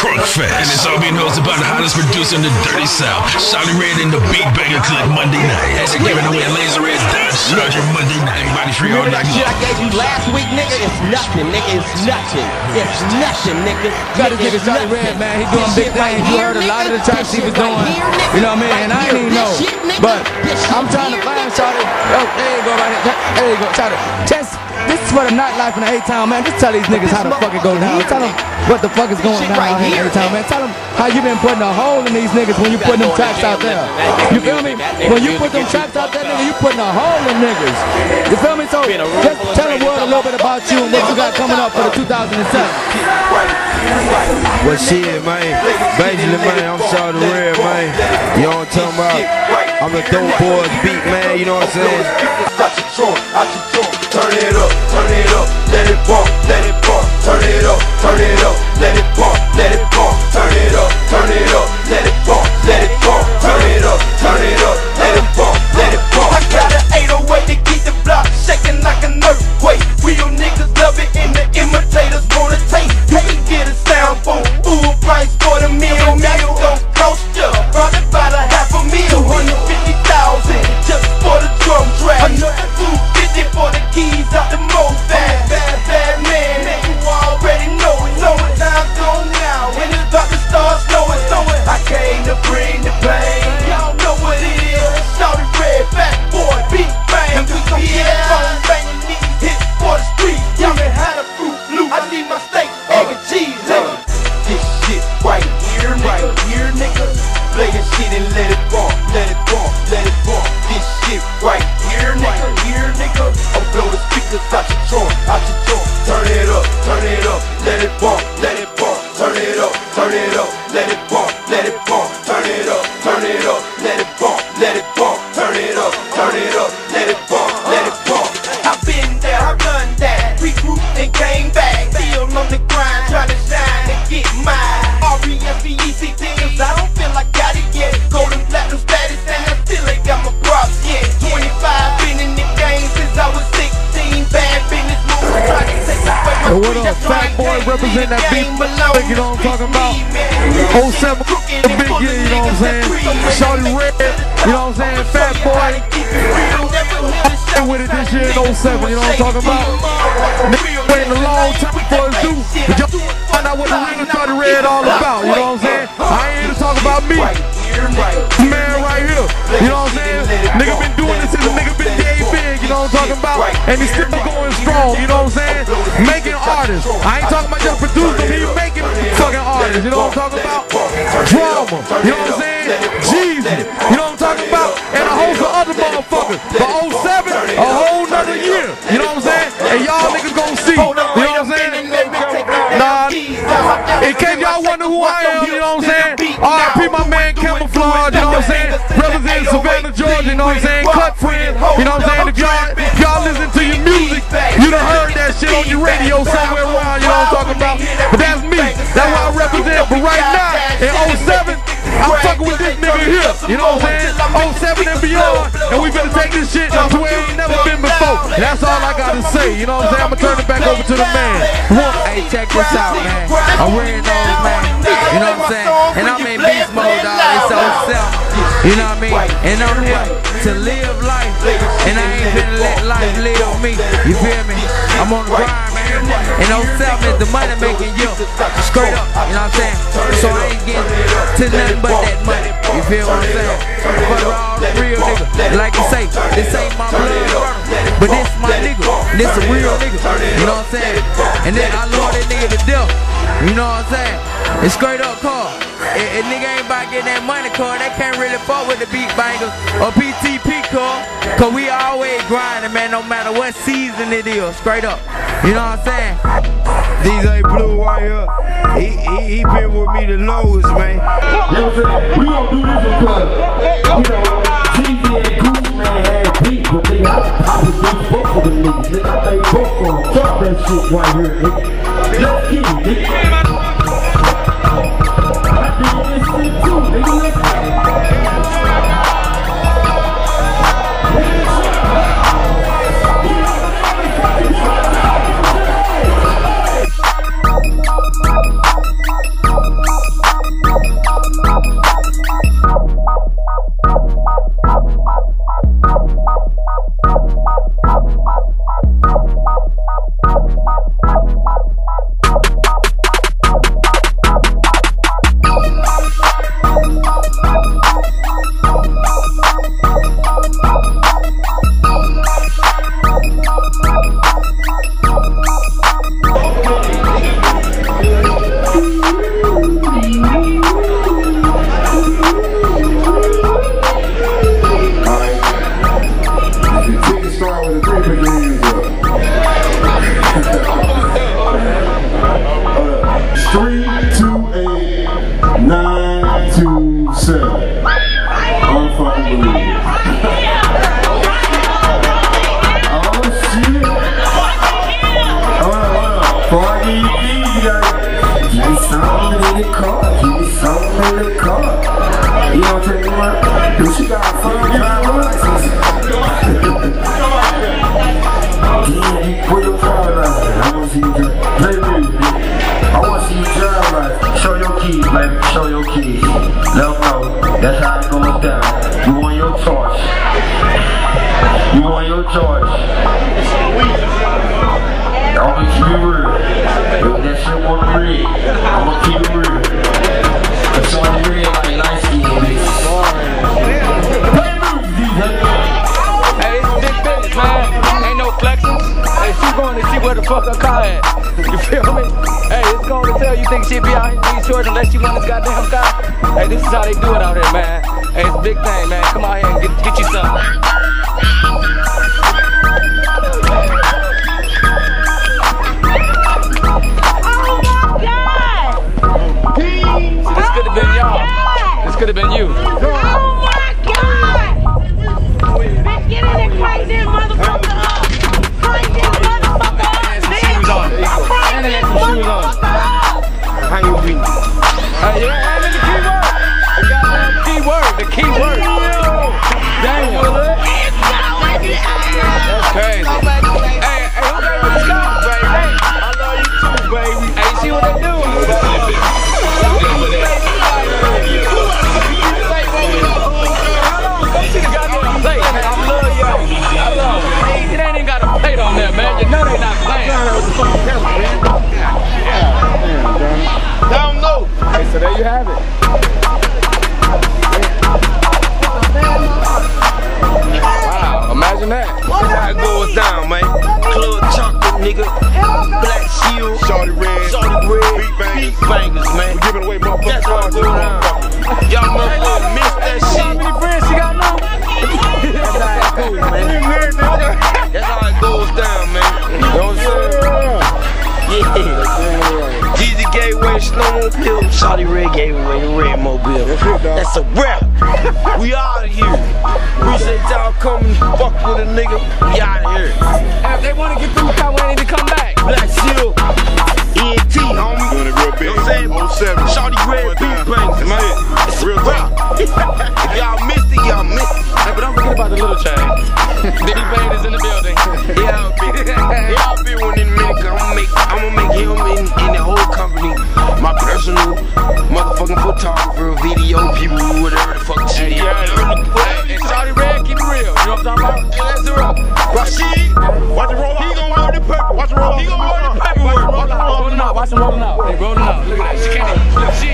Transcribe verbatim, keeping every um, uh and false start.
Crunk Fest. And it's all being hosted by the hottest producer in the Dirty South, Shawty Red and the Beat Banger Click Monday night. As they're giving away a Laser Red Dodge Charger Monday night. Everybody free all night long. Shit I gave you last week, nigga, it's nothing, nigga, it's nothing. It's nothing, nigga. Got this nigga Shawty Red, man. He doing big things. You heard a lot of the tracks he was doing. You know what I mean? And I didn't even know. But I'm trying to find Shawty. Oh, there you go, right here. There you go, Shawty. Just, this is for the nightlife in the A-Town, man. Just tell these niggas how the fuck it goes down. Tell them what the fuck is going down out here in A-Town, man. Tell them how you been putting a hole in these niggas when you putting them tracks out there. You feel me? When you put them tracks out there, nigga, you putting a hole in niggas. You feel me? So just tell the world a little bit about you and what you got coming up for the two thousand seven. Well, shit, man. Basically, man, I'm Shawty Red, man. You know what I'm talking about? I'm the dope boys beat, man. You know what I'm saying? Turn it up, turn it up, let it bump, let it bump. Turn it up, turn it up, let it bump, let it bump. Turn it up, turn it up, let it bump, let it bump. Turn it up, turn it up, let it bump, let it bump. I got an eight oh eight to keep the block shaking like an earthquake. Real niggas love it and the imitators wanna taste. You can get a sound phone, full price for the meal. That don't cost ya, probably about a half a meal. Two hundred fifty thousand just for the drum track. Another two fifty for the keys out the most bad, bad, bad man. You already know it, know it. Time gone now, when it's about to start snowing, snowing. I came to bring the pain. Y'all know what it is. Shawty Red, fat boy, big bang. And we gon' get that phone banging these hits for the street. Y'all been had a fruit loop. I need my steak, egg and cheese, nigga. This shit right here, right here, nigga. Play your shit and let it bump, let it bump, let it bump. This shit right here, nigga, here, nigga. I'll blow the speakers out your trunk, out your trunk. Turn it up, turn it up, let it bump, let it bump. Turn it up, turn it up, let it bump, let it bump. Turn it up, turn it up, let it bump, let it bump. Turn it up, turn it up, let it bump, let it bump. I've been there, I've done that. Regrouped and came back, still on the grind, trying to shine and get mine. R E S P E C T, cause I don't feel like got it yet. Golden platinum status and I still ain't got my props yet. twenty-five, been in the game since I was sixteen. Bad business moves, trying to take away my What up, fat boy, represent that beat, you know what I'm talking about? oh seven, the big year, you know what I'm saying? Shawty Red, you know what I'm saying? Fat boy, with it this year in oh seven, you know what I'm talking about? Niggas waiting a long time for us to do, but y'all find out what the real Shawty Red all about, you know what I'm saying? I ain't here to talk about me, man right here, you know what I'm saying? Nigga been doing this since a nigga been gay big, you know what I'm talking about? And he's still going strong, you know what I'm saying? Making artists. I ain't talking about just producing, he making fucking artists, you know what I'm talking about? Drama, you know what I'm saying? Jeezy, you know what I'm talking about? And a host of other motherfuckers. But oh seven, a whole nother year, you know what I'm saying? And y'all niggas gonna see, you know what I'm saying? Nah, in case y'all wonder who I am, you know what I'm saying? R I P my man Camouflage, you know what I'm saying? Representing Savannah, Georgia, you know what I'm saying? Cut friend, you know what I'm saying? If y'all, if y'all listen to your music, you done heard that shit on your radio somewhere around, you know what I'm talking about? But that's me, that's what I represent. But right now, in oh seven, I'm fucking with this nigga here, you know what I'm saying? oh seven and beyond, and we better take this shit to where we never been before. And that's all I gotta say, you know what I'm saying? I'm gonna turn it back over to the man. Hey, check this out, man. I'm wearing those, man. You know what I'm saying? And I'm in beast mode, dog. It's oh seven. You know what I mean? And I'm here to live life. And I ain't finna let life live me. You feel me? I'm on the grind, man. And oh seven is the money making you. Straight up, you know what I'm saying? So I ain't getting to nothing but that money. You feel what I'm saying? But all the real nigga. Like you say, this ain't my blood brother, but this my nigga. And this a real nigga. You know what I'm saying? And then I love that nigga to death. You know what I'm saying? It's straight up call. If, if nigga ain't about getting that money card, they can't really fuck with the beat bangers or P T P card. Cause we always grinding, man, no matter what season it is. Straight up. You know what I'm saying? D J Blue right here, he, he, he been with me the lowest, man. You know what I'm saying? We gon' do this because, you know, Jeezy and Goose, man, had beat, but nigga, I, I was just fuck with the niggas, nigga. I think both of them. Fuck that shit right here, nigga. Let's get it, nigga. I did this shit too, nigga. Let's shit. Let them know. That's how it goes down. You want your charge. You want your charge. I'ma keep it real. If that shit wanna real, I'ma keep it real. Cause some real like light skin, bitch. Hey, it's big business, man. Ain't no flexing. Hey, she going to see where the fuck her car at. You feel me? Hey, it's going to tell you think she'd be out here in these shorts unless she want this goddamn car. Hey, this is how they do it out here, man. Hey, it's a big thing, man. Come out here and get, get you something. This could have been y'all. This could have been you. Oh my God! Bitch, get in there, crazy motherfucker up! Crazy motherfucker up, bitch! Shoes on. Crazy motherfucker up! How you been? Hey, yeah, and the key word. The goddamn key word. The key word. Damn. That's crazy. Hey, hey, who gave me this car, baby? Hey, I love you too, baby. Hey, you see what they do? It ain't even got a plate on there, man. You know they not playing. Down low. Hey, so there you have it. Wow, imagine that. That's how it goes down, man. Club chocolate, nigga. Black shield. Shorty red. Shorty red. Beat bangers. Beat bangers, man. We giving away motherfuckers. That's how it goes down. Y'all motherfuckers missed that shit. How many friends she got now? That's how it goes, man. That's how it goes down, man. You know what I'm saying? Yeah. Jeezy gave away snowmobile. Shawty Red gave away the red mobile. That's a wrap. We out of here. Appreciate y'all coming. Fuck with a nigga. We out of here. And if they want to get through the car, we need to come back. Black Shield. E N T, homie. Doing it real big. You know what I'm saying? oh seven. Shawty Red beat bangs, man. It's a wrap. If y'all missed it, y'all missed it. Hey, but don't forget about the little chain. Diddy Bane is in the building. Yeah, I'll be, yeah, I'll be one in a minute. Cause I'm gonna make, I'm gonna make him in, in the whole company my personal motherfucking photographer, video people, whatever the fuck shit is. Yeah, hey, and Shawty Red, keep it real. You know what I'm talking about? Hey, that's the rock. Rashid, Watch it roll out. he gon' roll the paper. Watch it roll out. He gon' roll the paperwork. Rolling out. Watch him rolling out. They rolling out. Look at that. She can't even. Look, she